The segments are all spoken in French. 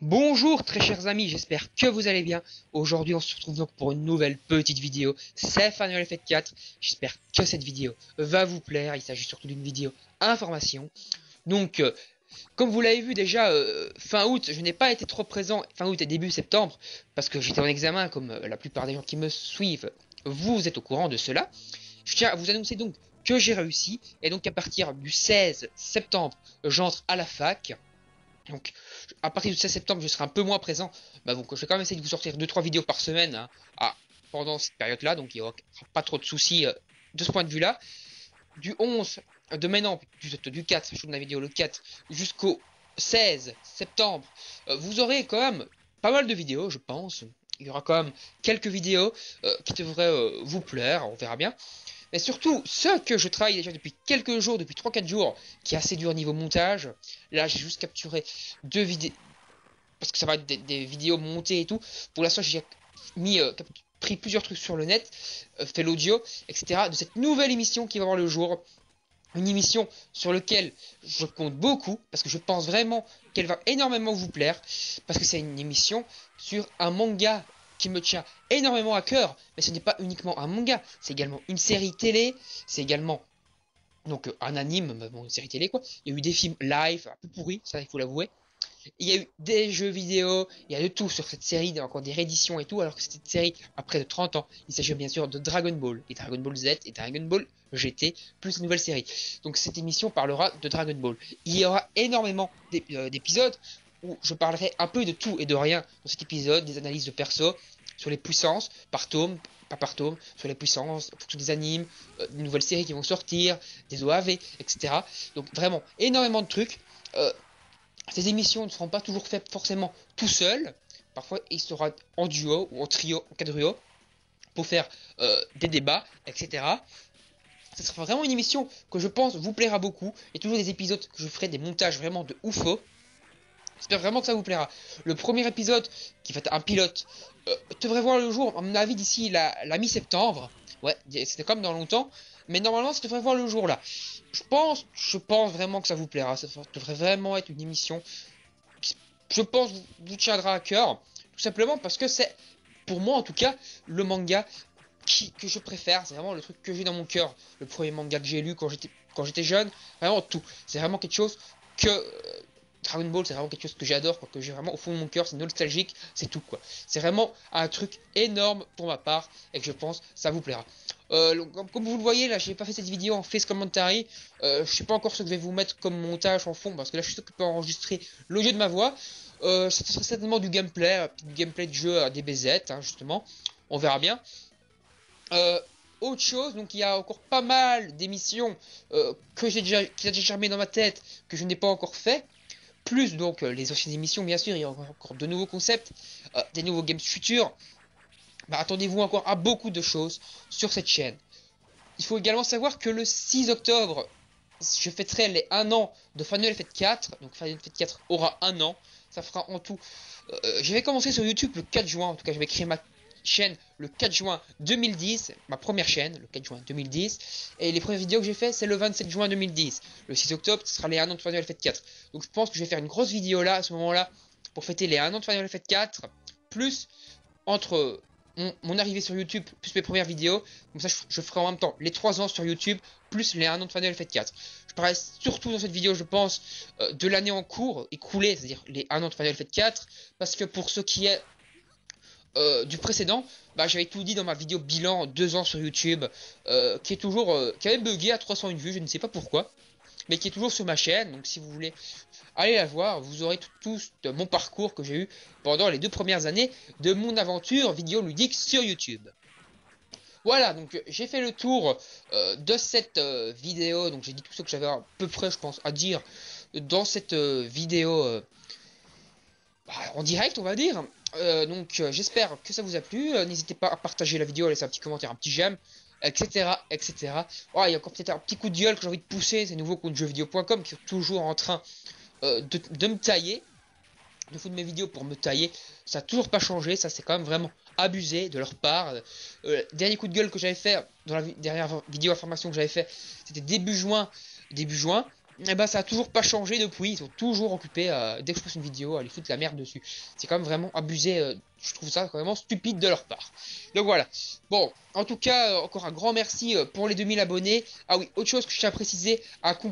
Bonjour très chers amis, j'espère que vous allez bien. Aujourd'hui on se retrouve donc pour une nouvelle petite vidéo. C'est Final Fantasy 4. J'espère que cette vidéo va vous plaire. Il s'agit surtout d'une vidéo information. Donc comme vous l'avez vu déjà fin août, je n'ai pas été trop présent fin août et début septembre parce que j'étais en examen comme la plupart des gens qui me suivent. Vous êtes au courant de cela. Je tiens à vous annoncer donc que j'ai réussi et donc à partir du 16 septembre, j'entre à la fac. Donc, à partir du 16 septembre, je serai un peu moins présent. Bah donc, je vais quand même essayer de vous sortir 2-3 vidéos par semaine hein, pendant cette période-là. Donc, il n'y aura pas trop de soucis de ce point de vue-là. Du 11 de maintenant, du 4, je tourne la vidéo le 4, jusqu'au 16 septembre, vous aurez quand même pas mal de vidéos, je pense. Il y aura quand même quelques vidéos qui devraient vous plaire, on verra bien. Mais surtout, ce que je travaille déjà depuis quelques jours, depuis 3-4 jours, qui est assez dur niveau montage. Là, j'ai juste capturé 2 vidéos, parce que ça va être des vidéos montées et tout. Pour l'instant, j'ai mis, pris plusieurs trucs sur le net, fait l'audio, etc. de cette nouvelle émission qui va voir le jour. Une émission sur laquelle je compte beaucoup, parce que je pense vraiment qu'elle va énormément vous plaire, parce que c'est une émission sur un manga qui me tient énormément à cœur, mais ce n'est pas uniquement un manga, c'est également une série télé, c'est également donc un anime, bon, une série télé quoi. Il y a eu des films live, un peu pourris, ça il faut l'avouer. Il y a eu des jeux vidéo, il y a de tout sur cette série, il y a encore des rééditions et tout, alors que cette série a près de 30 ans. Il s'agit bien sûr de Dragon Ball, et Dragon Ball Z, et Dragon Ball GT, plus une nouvelle série. Donc cette émission parlera de Dragon Ball. Il y aura énormément d'épisodes où je parlerai un peu de tout et de rien dans cet épisode, des analyses de perso, sur les puissances, par tome, pas par tome, sur les puissances, pour tous les animes, des nouvelles séries qui vont sortir, des OAV, etc. Donc vraiment énormément de trucs. Euh, ces émissions ne seront pas toujours faites forcément tout seul. Parfois, il sera en duo ou en trio, en quadrio, pour faire des débats, etc. Ce sera vraiment une émission que je pense vous plaira beaucoup. Et toujours des épisodes que je ferai des montages vraiment de oufo. J'espère vraiment que ça vous plaira. Le premier épisode, qui va être un pilote, devrait voir le jour, à mon avis, d'ici la mi-septembre. Ouais, c'était comme dans longtemps. Mais normalement, ça devrait voir le jour là. Je pense vraiment que ça vous plaira. Ça devrait vraiment être une émission je pense, vous tiendra à cœur. Tout simplement parce que c'est, pour moi en tout cas, le manga que je préfère. C'est vraiment le truc que j'ai dans mon cœur. Le premier manga que j'ai lu quand j'étais jeune. Vraiment tout. C'est vraiment quelque chose que. Dragon Ball, c'est vraiment quelque chose que j'adore, quoi, que j'ai vraiment au fond de mon cœur, c'est nostalgique, c'est tout quoi. C'est vraiment un truc énorme pour ma part et que je pense ça vous plaira. Comme vous le voyez, là, j'ai pas fait cette vidéo en face commentary. Je sais pas encore ce que je vais vous mettre comme montage en fond parce que là, je suis sûr que je peux enregistrer l'audio de ma voix. Ça sera certainement du gameplay de jeu à DBZ, hein, justement. On verra bien. Euh, Autre chose, donc il y a encore pas mal d'émissions qui a déjà germé dans ma tête que je n'ai pas encore fait. Plus donc les anciennes émissions, bien sûr, il y a encore de nouveaux concepts, des nouveaux games futurs. Bah, attendez-vous encore à beaucoup de choses sur cette chaîne. Il faut également savoir que le 6 octobre, je fêterai les 1 an de Final Fantasy 4. Donc Final Fantasy 4 aura 1 an. Ça fera en tout. Je vais commencer sur YouTube le 4 juin. En tout cas, je vais créer ma chaîne le 4 juin 2010. Ma première chaîne, le 4 juin 2010. Et les premières vidéos que j'ai fait, c'est le 27 juin 2010. Le 6 octobre, ce sera les 1 an de Final Fantasy 4. Donc je pense que je vais faire une grosse vidéo là, à ce moment-là, pour fêter les 1 an de Final Fantasy 4. Plus entre mon arrivée sur YouTube, plus mes premières vidéos. Comme ça, je ferai en même temps les 3 ans sur YouTube, plus les 1 an de Final Fantasy 4. Je parlerai surtout dans cette vidéo, je pense, de l'année en cours, écoulée, c'est-à-dire les 1 an de Final Fantasy 4. Parce que pour ce qui est du précédent, bah, j'avais tout dit dans ma vidéo bilan 2 ans sur YouTube, qui est toujours, qui avait bugué à 301 vues, je ne sais pas pourquoi, mais qui est toujours sur ma chaîne. Donc si vous voulez aller la voir, vous aurez tout de mon parcours que j'ai eu pendant les 2 premières années de mon aventure vidéoludique sur YouTube. Voilà, donc j'ai fait le tour de cette vidéo, donc j'ai dit tout ce que j'avais à peu près, je pense, à dire dans cette vidéo en direct, on va dire. Donc j'espère que ça vous a plu. N'hésitez pas à partager la vidéo, à laisser un petit commentaire, un petit j'aime, etc. etc. Oh, il y a encore peut-être un petit coup de gueule que j'ai envie de pousser. C'est nouveau compte jeuxvideo.com qui est toujours en train de me tailler, de foutre mes vidéos pour me tailler. Ça n'a toujours pas changé. Ça, c'est quand même vraiment abusé de leur part. Dernier coup de gueule que j'avais fait dans la dernière vidéo information que j'avais fait, c'était début juin. Début juin. Et bah ça a toujours pas changé depuis, ils sont toujours occupés dès que je poste une vidéo à aller foutre la merde dessus. C'est quand même vraiment abusé, je trouve ça vraiment stupide de leur part. Donc voilà. Bon, en tout cas, encore un grand merci pour les 2000 abonnés. Ah oui, autre chose que je tiens à préciser,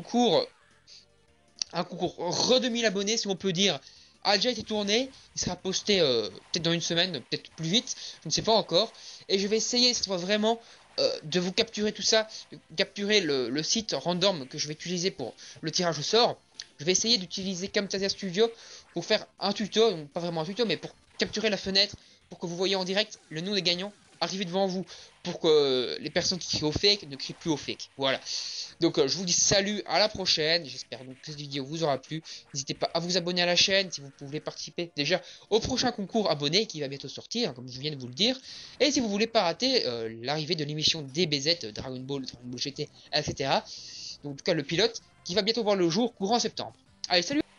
un concours re 2000 abonnés si on peut dire, a déjà été tourné, il sera posté peut-être dans une semaine, peut-être plus vite, je ne sais pas encore, et je vais essayer cette fois vraiment de vous capturer tout ça, de capturer le site random que je vais utiliser pour le tirage au sort. Je vais essayer d'utiliser Camtasia Studio pour faire un tuto, donc pas vraiment un tuto, mais pour capturer la fenêtre, pour que vous voyez en direct le nom des gagnants arriver devant vous, pour que les personnes qui crient au fake ne crient plus au fake. Voilà. Donc je vous dis salut, à la prochaine. J'espère donc que cette vidéo vous aura plu. N'hésitez pas à vous abonner à la chaîne si vous voulez participer déjà au prochain concours abonné qui va bientôt sortir, comme je viens de vous le dire. Et si vous voulez pas rater l'arrivée de l'émission DBZ, Dragon Ball GT, etc. Donc en tout cas le pilote qui va bientôt voir le jour courant septembre. Allez, salut!